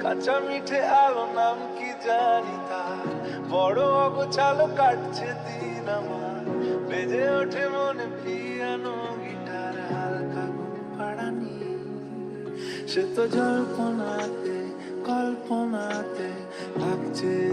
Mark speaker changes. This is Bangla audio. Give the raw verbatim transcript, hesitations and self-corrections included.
Speaker 1: কাঁচা মিঠে আলো নাম কি জানি তার, বড় অগোছালো কাটছে দিন আমার, বেজে ওঠে মনে পিয়ানো গিটার হালকা ঘুম পাড়ানি। সে তো জল্পনাতে কল্পনাতে লাগছে